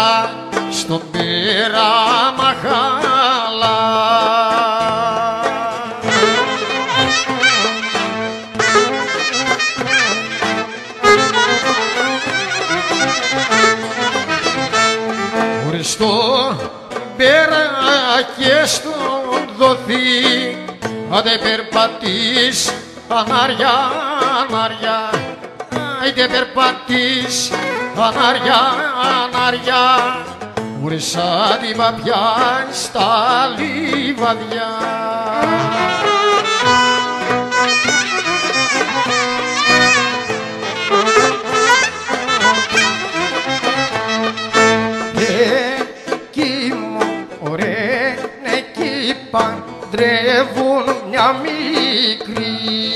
στον πείραμα χάλα. Χριστό πέρα και στον δοθεί, άντε περπατείς ανάρια, ανάρια, άντε περπατείς ανάρια, ανάρια, μωρές την παπιά στα λιβαδιά. Παντρεύουν μια μικρή.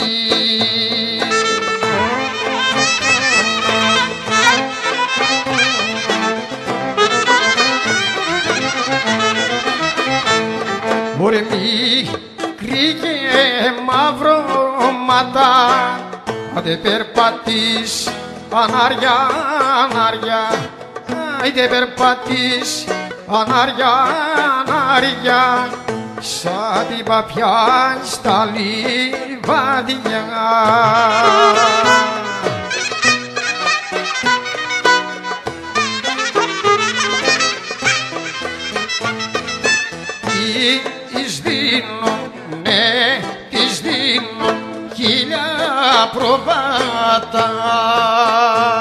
Μωρέ μικρή και μαυρώματα, άντε περπατείς ανάρια, ανάρια, άντε περπατείς ανάρια, ανάρια, σαν την παπιά στα λιβάδια. Της δίνω, ναι, της δίνω χίλια προβάτα.